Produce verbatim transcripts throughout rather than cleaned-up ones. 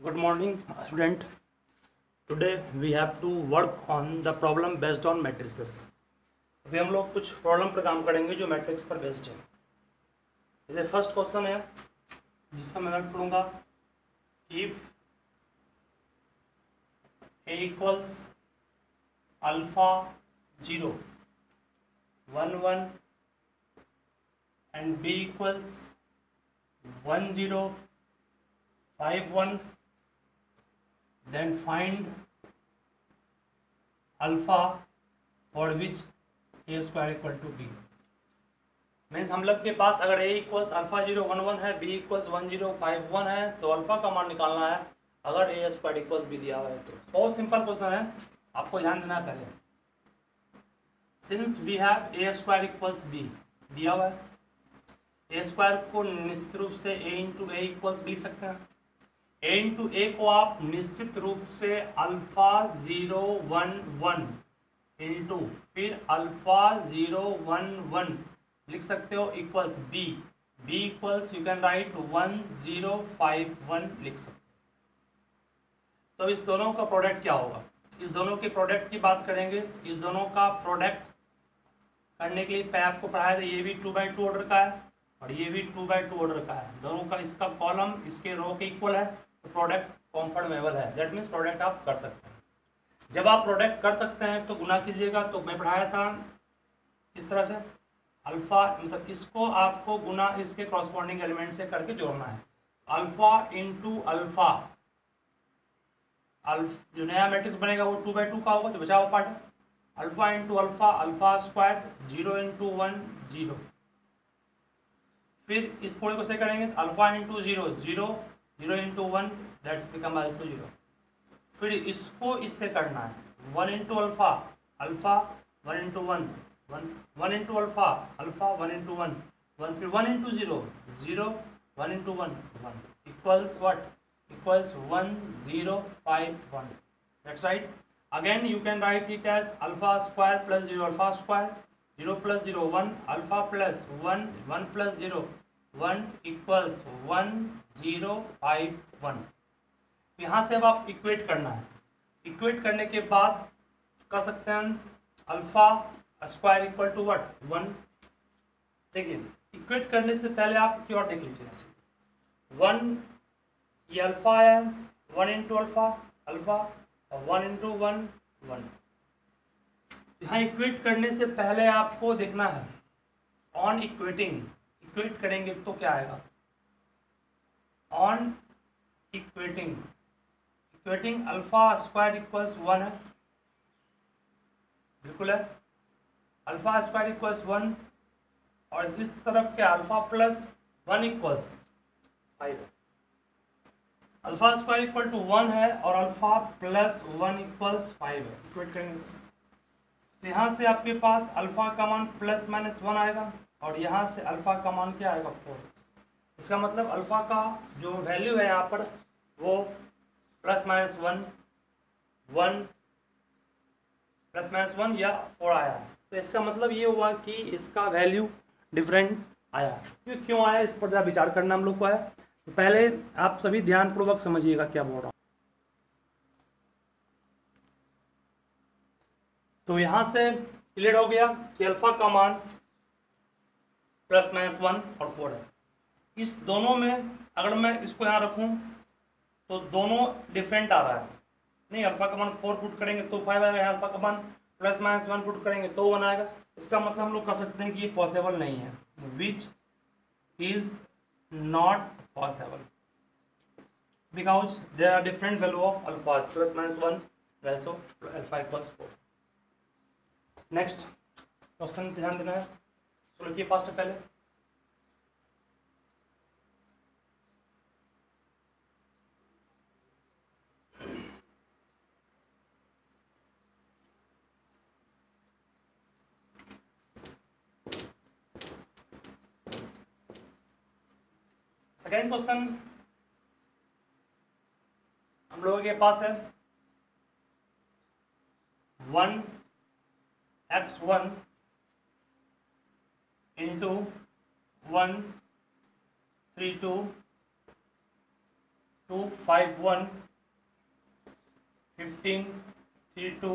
Good morning, student. Today we have to work on the problem based on matrices. अभी हम लोग कुछ problem पर काम करेंगे जो मैट्रिक्स पर बेस्ड है. जैसे फर्स्ट क्वेश्चन है जिसका मैं वर्क करूंगा. If a equals alpha zero one one and b equals one zero five one, then find alpha for which a square equal to b. Means हम लोग के पास अगर a equals alpha zero one one है, b equals one zero five one है, तो alpha का मान निकालना है अगर a स्क्वायर इक्वल्स b दिया हुआ है तो. बहुत सिंपल क्वेश्चन है, आपको ध्यान देना है. पहले since we have a square equals b दिया हुआ है, a स्क्वायर को निश्चित रूप से a into a equals b लिख सकते हैं. ए इंटू ए को आप निश्चित रूप से alpha zero one one into फिर अल्फा जीरो वन वन लिख सकते हो equals b. B equals you can write one zero five one लिख सकते हो. तो इस दोनों का प्रोडक्ट क्या होगा? इस दोनों के प्रोडक्ट की बात करेंगे. इस दोनों का प्रोडक्ट करने के लिए मैं आपको पढ़ाया था, ये भी टू बाई टू ऑर्डर का है और ये भी टू बाई टू ऑर्डर का है. दोनों का इसका कॉलम इसके रो के इक्वल है, तो प्रोडक्ट कॉम्फर्टेबल है. दैट मीन्स प्रोडक्ट आप कर सकते हैं. जब आप प्रोडक्ट कर सकते हैं तो गुना कीजिएगा. तो मैं पढ़ाया था इस तरह से, अल्फा मतलब इसको आपको गुना इसके कॉरस्पॉन्डिंग एलिमेंट से करके जोड़ना है. अल्फा इंटू अल्फा, अल्फ जो नया मैट्रिक्स बनेगा वो टू बाई टू का होगा, जो बचा हुआ पार्ट है. Alpha into alpha, alpha square, zero into one zero. फिर इस पूरे को से करेंगे alpha into zero zero, zero into one that's become also zero. फिर इसको इससे करना है one into alpha, alpha one into one one, one into alpha, alpha one into one one, फिर one into zero zero, one into one one equals what? Equals one zero five one. That's right. Again you can write it as alpha square plus zero alpha square, zero plus zero one, alpha plus one one plus zero one equals one zero five one. यहाँ से अब आप equate करना है. Equate करने के बाद कर सकते हैं alpha square equal to what? One. देखिए इक्वेट करने से पहले आप की और देख लीजिए. वन ये अल्फा है, वन इंटू अल्फा अल्फा और वन इंटू वन वन. यहाँ इक्वेट करने से पहले आपको देखना है ऑन इक्वेटिंग. इक्वेट करेंगे तो क्या आएगा? On equating, equating alpha square equals one है, बिल्कुल है. अल्फा स्क्वायर इक्वल्स वन और इस तरफ क्या? Alpha plus one equals five है. Alpha square equal to one है और alpha plus one equals five है. इक्वेट करेंगे तो यहाँ से आपके पास अल्फा का मान प्लस माइनस वन आएगा और यहाँ से अल्फा का मान क्या आएगा? फोर. इसका मतलब अल्फा का जो वैल्यू है यहाँ पर वो plus minus one one plus minus one या फोर आया है. तो इसका मतलब ये हुआ कि इसका वैल्यू डिफरेंट आया. ये क्यों आया इस पर ज़रा विचार करना हम लोग को है. तो पहले आप सभी ध्यानपूर्वक समझिएगा क्या बोल रहा हूँ. तो यहाँ से क्लियर हो गया कि अल्फा का मान प्लस माइनस वन और फोर है. इस दोनों में अगर मैं इसको यहाँ रखूँ तो दोनों डिफरेंट आ रहा है. नहीं, अल्फा का मान फोर पुट करेंगे तो फाइव आएगा, अल्फा का मान प्लस माइनस वन पुट करेंगे तो वन आएगा. इसका मतलब हम लोग कह सकते हैं कि ये पॉसिबल नहीं है. Which is not possible because there are different value of alpha. Plus minus one value alpha equals four. Next question ध्यान देना है. तो लिखिए फर्स्ट पहले. सेकेंड क्वेश्चन हम लोगों के पास है one x one into one three two two five one fifteen three two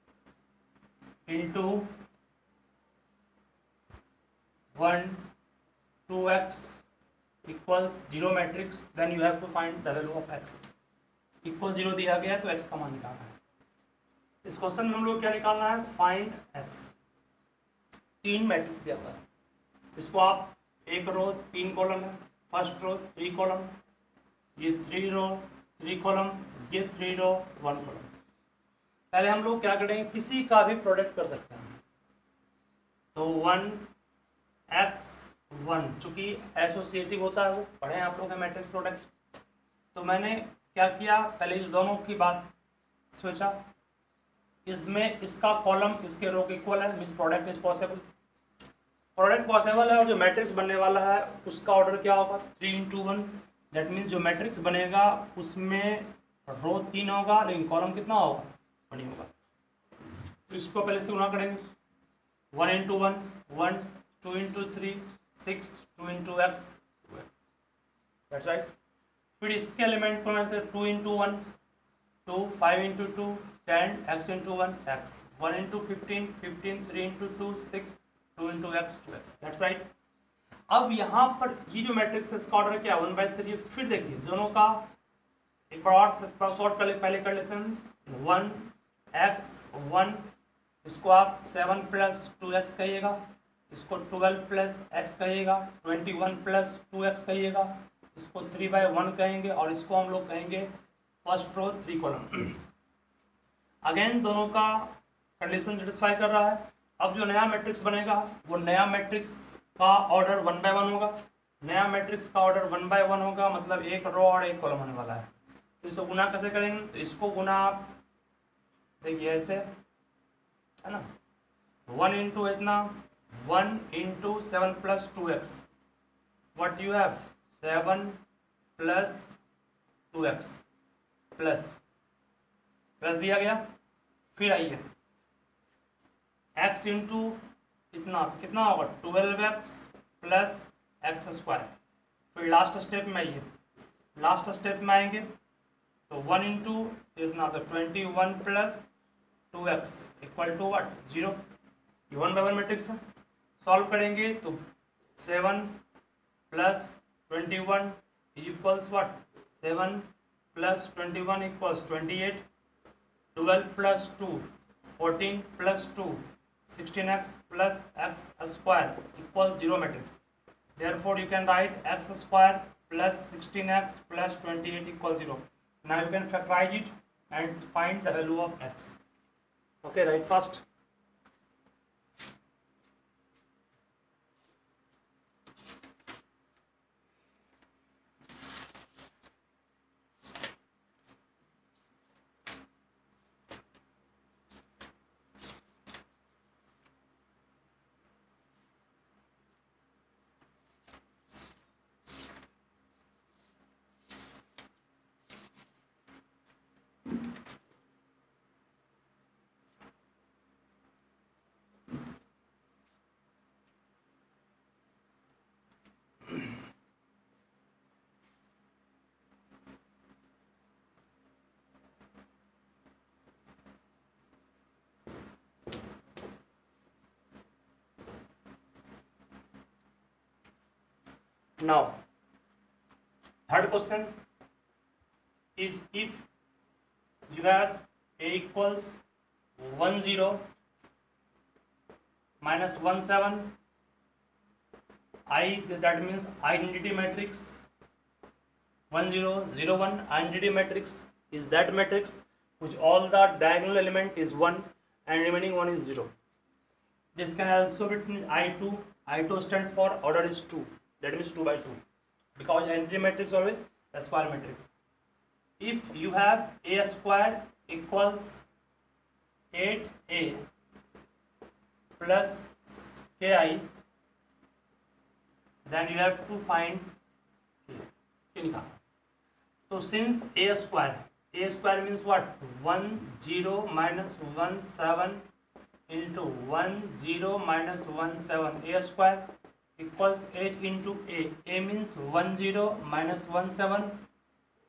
into one two x equals zero matrix, then you have to find the value of x. Equal zero दिया गया है तो x का मान निकालना है। इस question में हम लोग क्या निकालना है, फाइंड एक्स। तीन मैट्रिक्स दिया हुआ है, इसको आप एक रो तीन कॉलम है, फर्स्ट रो थ्री कॉलम, ये थ्री रो थ्री कॉलम, ये थ्री रो वन कॉलम। पहले हम लोग क्या करेंगे, किसी का भी प्रोडक्ट कर सकते हैं। तो वन एक्स वन, चूंकि एसोसिएटिव होता है, वो पढ़े हैं आप लोग हैं मैट्रिक्स प्रोडक्ट। तो मैंने क्या किया, पहले इस दोनों की बात सोचा, इसमें इसका कॉलम इसके रो के इक्वल है, means product is possible. Product possible है और जो मैट्रिक्स बनने वाला है उसका ऑर्डर क्या होगा, three into one. That means जो मैट्रिक्स बनेगा उसमें रो तीन होगा लेकिन कॉलम कितना होगा, वन होगा। तो इसको पहले से गुना करेंगे, one into one one, two into three six, two into x that's right. फिर इसके एलिमेंट को मैं two into one two, five into two ten, x into one x, one into fifteen fifteen, three into two six, two into x two x that's right. अब यहाँ पर ये जो matrix है इसका ऑर्डर क्या, वन बाई थ्री। फिर देखिए दोनों का एक बार और शॉर्ट कर पहले कर लेते हैं, वन एक्स वन, इसको आप सेवन प्लस टू एक्स कहिएगा, इसको ट्वेल्व प्लस एक्स कहिएगा, twenty one plus two x कहिएगा, इसको थ्री बाई वन कहेंगे और इसको हम लोग कहेंगे first row three column. Again दोनों का कंडीशन सेटिस्फाई कर रहा है। अब जो नया मैट्रिक्स बनेगा वो नया मैट्रिक्स का ऑर्डर वन बाय वन होगा, नया मैट्रिक्स का ऑर्डर वन बाय वन होगा, मतलब एक रो और एक कॉलम होने वाला है। तो इसको गुना कैसे करेंगे, तो इसको गुना आप देखिए ऐसे है ना, वन इंटू इतना one into seven plus two x, what you have seven plus two x plus plus दिया गया। फिर आइए x इंटू इतना तो कितना होगा, twelve x plus x square. फिर लास्ट स्टेप में आइए, लास्ट स्टेप में आएंगे तो वन इंटू इतना तो twenty one plus two x equal to what, zero. ये वन बाई वन मैट्रिक्स है। सॉल्व करेंगे तो seven plus twenty one equals what, seven plus twenty one equals twenty eight, twelve plus two fourteen plus two sixteen x plus x square equals zero matrix. Therefore, you can write x square plus sixteen x plus twenty-eight equals zero. Now you can factorize it and find the value of x. Okay, write first. Now, third question is if you have A equals one zero minus one seven, I that means identity matrix one zero zero one. Identity matrix is that matrix which all the diagonal element is one and remaining one is zero. This can also be written I two. I two stands for order is two. That means two by two, because identity matrix always a square matrix. If you have A square equals eight A plus Ki, then you have to find K. So since A square, A square means what? one zero minus one seven into one zero minus one seven. A square equals eight into A. A means one zero minus one seven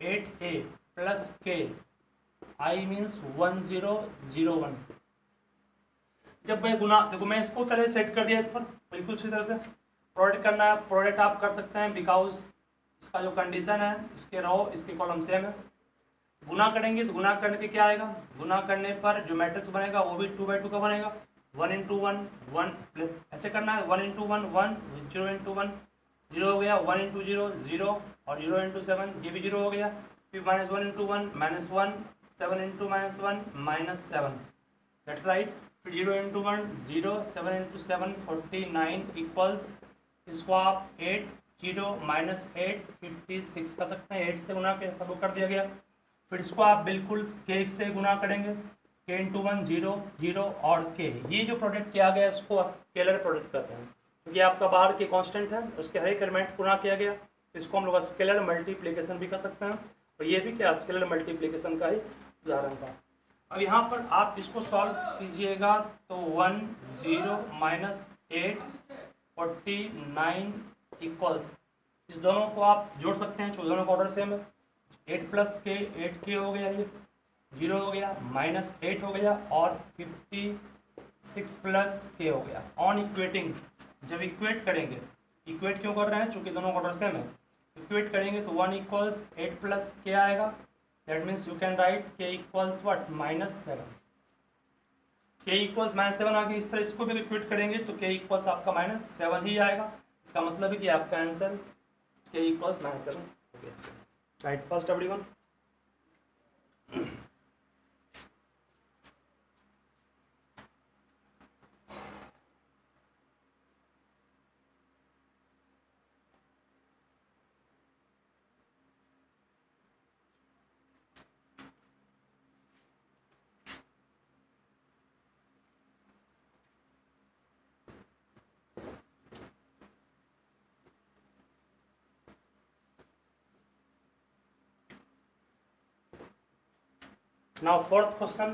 eight A plus k I means one zero zero one. जब मैं गुना, देखो मैं इसको पहले set कर दिया इस पर बिल्कुल अच्छी तरह से। प्रोडक्ट करना है, प्रोडक्ट आप कर सकते हैं बिकॉज इसका जो कंडीशन है इसके रो इसके कॉलम सेम है। गुना करेंगे तो गुना करने के क्या आएगा, गुना करने पर जो मैट्रिक्स बनेगा वो भी टू बाई टू का बनेगा। One into one one plus ऐसे करना है, one into one one, zero into one zero हो गया, वन इंटू जीरो जीरो, और जीरो इंटू सेवन ये भी जीरो हो गया, फिर minus one into one minus one, seven into minus one minus seven, that's right. फिर zero into one zero, seven into seven forty nine equals, इसको आप eight zero minus eight fifty six कर सकते हैं, eight से गुना के सब कर दिया गया। फिर इसको आप बिल्कुल के से गुना करेंगे, के इंटू वन जीरो जीरो और के, ये जो प्रोडक्ट किया गया इसको स्केलर प्रोडक्ट कहते हैं, क्योंकि आपका बाहर के कांस्टेंट है उसके हर एक एलिमेंट गुना किया गया, इसको हम लोग स्केलर मल्टीप्लिकेशन भी कर सकते हैं, और ये भी क्या स्केलर मल्टीप्लिकेशन का ही उदाहरण था। अब यहाँ पर आप इसको सॉल्व कीजिएगा तो one zero minus eight forty nine equals, इस दोनों को आप जोड़ सकते हैं, दोनों का ऑर्डर सेम है, eight plus k eight k हो गया, ये जीरो हो गया, माइनस एट हो गया, और फिफ्टी सिक्स प्लस के हो गया। ऑन इक्वेटिंग, जब इक्वेट करेंगे, इक्वेट क्यों कर रहे हैं चूंकि दोनों का ऑर्डर सेम है, इक्वेट करेंगे तो one equals eight plus k आएगा, that means you can write k equals what minus seven, k equals minus seven आ गया। इस तरह इसको भी इक्वेट करेंगे तो के इक्वल्स आपका माइनस सेवन ही आएगा, इसका मतलब है कि आपका आंसर के इक्वल्स माइनस सेवन हो गया इसका right. First everyone, now fourth question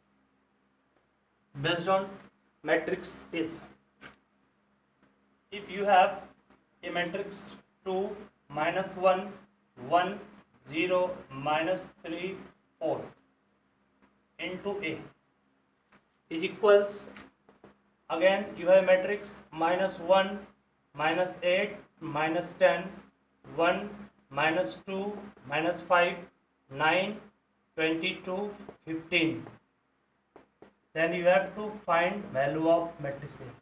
based on matrix is, if you have a matrix two minus one one zero minus three four into A is equals, again you have a matrix minus one minus eight minus ten one minus two minus five nine twenty-two fifteen, then you have to find value of matrix A।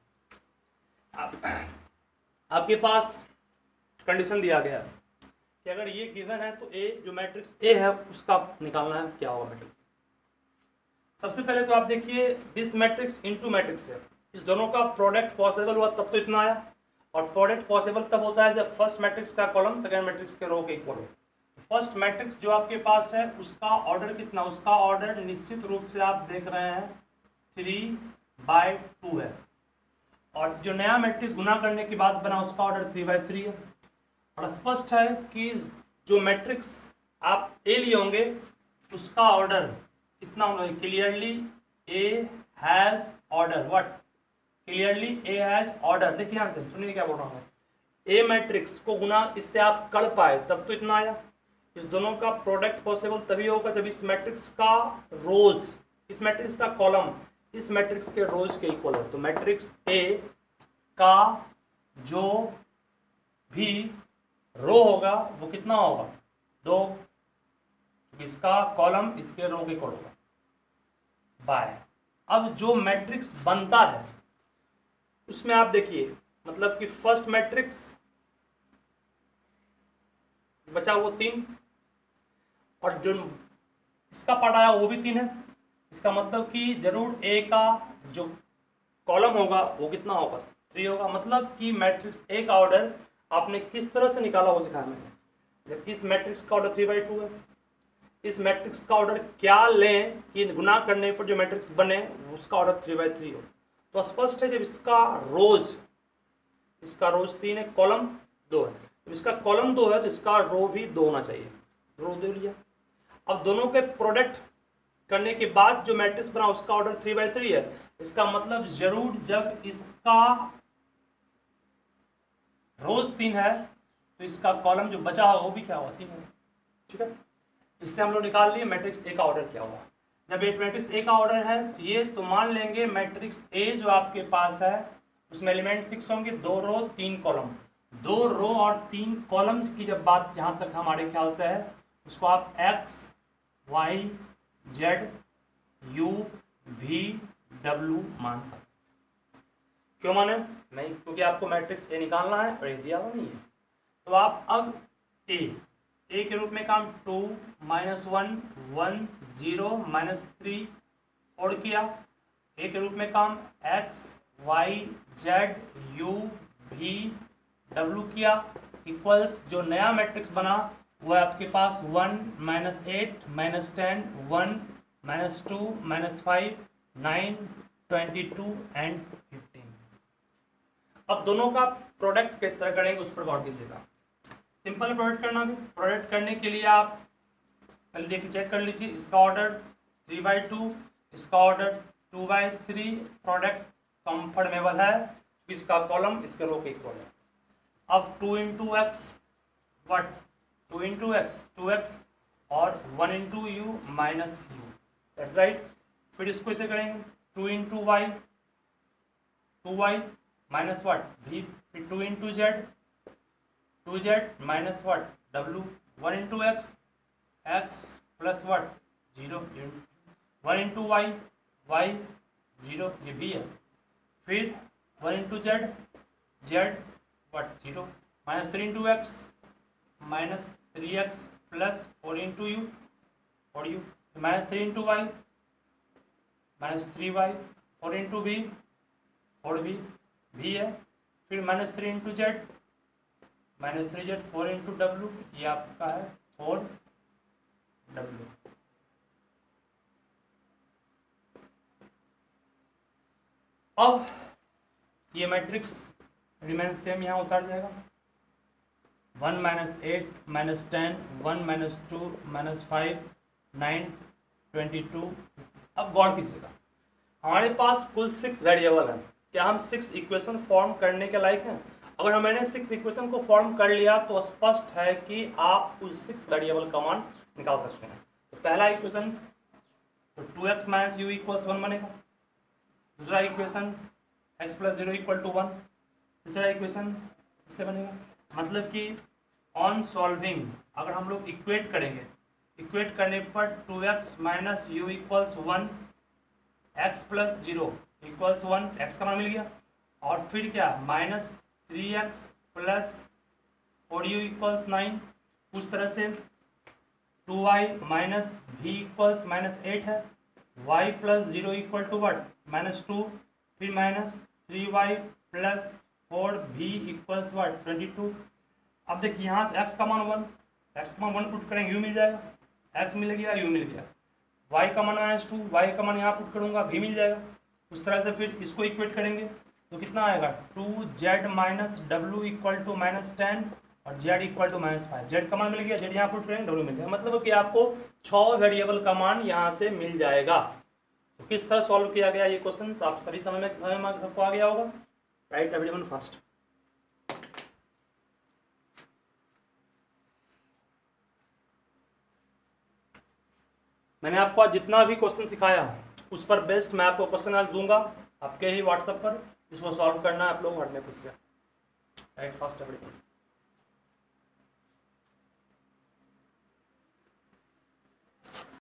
आपके पास condition दिया गया कि अगर ये given है तो A जो matrix A है उसका निकालना है क्या होगा मैट्रिक्स। सबसे पहले तो आप देखिए दिस मैट्रिक्स इनटू मैट्रिक्स है, इस दोनों का प्रोडक्ट पॉसिबल हुआ तब तो इतना आया, और प्रोडक्ट पॉसिबल तब होता है जब फर्स्ट मैट्रिक्स का कॉलम सेकंड मैट्रिक्स के रो के इक्वल हो। फर्स्ट मैट्रिक्स जो आपके पास है उसका ऑर्डर कितना, उसका ऑर्डर निश्चित रूप से आप देख रहे हैं थ्री बाय टू है, और जो नया मैट्रिक्स गुना करने के बाद बना उसका ऑर्डर थ्री बाय थ्री है। और स्पष्ट है कि जो मैट्रिक्स आप ए लिए होंगे उसका ऑर्डर कितना होगा, clearly A has order, what clearly A has order. देखिए यहाँ से सुनिए क्या बोल रहा हूँ, ए मैट्रिक्स को गुना इससे आप कर पाए तब तो इतना आया, इस दोनों का प्रोडक्ट पॉसिबल तभी होगा जब इस मैट्रिक्स का रोज, इस मैट्रिक्स का कॉलम इस मैट्रिक्स के रोज के इक्वल हो। तो मैट्रिक्स ए का जो भी रो होगा वो कितना होगा, दो, इसका कॉलम इसके रो के इक्वल होगा बाय। अब जो मैट्रिक्स बनता है उसमें आप देखिए मतलब कि फर्स्ट मैट्रिक्स बचा वो तीन, और जो इसका पार्ट आया वो भी तीन है, इसका मतलब कि जरूर ए का जो कॉलम होगा वो कितना होगा, थ्री होगा। मतलब कि मैट्रिक्स ए का ऑर्डर आपने किस तरह से निकाला वो सिखाया मैंने। जब इस मैट्रिक्स का ऑर्डर थ्री बाई टू है, इस मैट्रिक्स का ऑर्डर क्या लें कि गुना करने पर जो मैट्रिक्स बने उसका ऑर्डर थ्री बाई थ्री हो। तो स्पष्ट है जब इसका रोज, इसका रोज तीन है, कॉलम दो है, तो इसका कॉलम दो है तो इसका रो भी दो होना चाहिए, रो दे लिया। अब दोनों के प्रोडक्ट करने के बाद जो मैट्रिक्स बना उसका ऑर्डर थ्री बाई थ्री है, इसका मतलब जरूर जब इसका रोज तीन है तो इसका कॉलम जो बचा हो वो भी क्या होगा, तीन होगा। ठीक है, इससे हम लोग निकाल लिए मैट्रिक्स ए का ऑर्डर क्या हुआ। जब ये मैट्रिक्स ए का ऑर्डर है तो ये तो मान लेंगे मैट्रिक्स ए जो आपके पास है उसमें एलिमेंट सिक्स होंगे, दो रो तीन कॉलम। दो रो और तीन कॉलम की जब बात जहाँ तक हमारे ख्याल से है उसको आप X Y Z U V W मान सकते। क्यों माने? नहीं, क्योंकि आपको मैट्रिक्स ए निकालना है और ए दिया हुआ नहीं है। तो आप अब ए ए के रूप में काम two minus one one zero minus three four किया। ए के रूप में काम X Y Z U V W किया। इक्वल्स जो नया मैट्रिक्स बना वो है आपके पास one minus eight minus ten one minus two minus five nine twenty two and fifteen. अब दोनों का प्रोडक्ट किस तरह करेंगे उस पर गौर कीजिएगा। सिंपल प्रोडक्ट करना भी, प्रोडक्ट करने के लिए आप पहले देखिए चेक कर लीजिए। इसका ऑर्डर थ्री बाई टू, इसका order two by three, product conformable है, इसका कॉलम इसके रो के इक्वल है। अब two into X what two into x two X और one into U minus U, that's right. फिर इसको इसे करेंगे two into Y two Y minus what भी, फिर two into Z two Z minus what W, one into X X plus what zero, one into Y Y zero ये भी है, फिर one into Z Z what zero, minus three into X minus three X plus four into U four U, minus three into Y minus three Y, four into B four B भी है, फिर minus three into Z minus three Z, four into W ये आपका है four W. अब ये matrix remain same यहाँ उतार जाएगा, one minus eight minus ten one minus two minus five nine twenty two. अब गौर कीजिएगा हमारे पास कुल सिक्स वेरिएबल हैं। क्या हम सिक्स इक्वेशन फॉर्म करने के लायक हैं? अगर हमने सिक्स इक्वेशन को फॉर्म कर लिया तो स्पष्ट है कि आप उस सिक्स वेरिएबल का मान निकाल सकते हैं। तो पहला इक्वेशन तो two X minus U equals one बनेगा, दूसरा equation X plus zero equal to one, तीसरा इक्वेशन इससे बनेगा। मतलब कि ऑन सॉल्विंग अगर हम लोग इक्वेट करेंगे, इक्वेट करने पर two X minus U equals one, X plus zero equals one, X का मान मिल गया, और फिर क्या minus three X plus four U equals nine. उस तरह से टू वाई माइनस भी इक्वल्स माइनस एट है, Y plus zero equal to what minus two, फिर minus three Y plus four भी इक्वल्स वट ट्वेंटी टू। अब देखिए यहाँ से एक्स का मान वन, एक्स का मान वन पुट करेंगे यू मिल जाएगा, एक्स मिल गया यू मिल गया, वाई का मान माइनस टू, वाई का मान यहाँ पुट करूँगा भी मिल जाएगा। उस तरह से फिर इसको इक्वेट करेंगे तो कितना आएगा two Z minus W equal two minus ten और Z equal two minus five. Z का मान मिल गया, जेड यहाँ पुट करेंगे डब्ल्यू मिल गया। मतलब कि आपको छः वेरिएबल का मान यहाँ से मिल जाएगा। तो किस तरह सॉल्व किया गया ये क्वेश्चन आप सभी समझ में समझ में सबको आ गया होगा। Right everyone first. मैंने आपको आज जितना भी क्वेश्चन सिखाया उस पर बेस्ट मैं आपको क्वेश्चन आज दूंगा आपके ही व्हाट्सएप पर। इसको सॉल्व करना है आप लोग घर में खुद से। Right first everyone.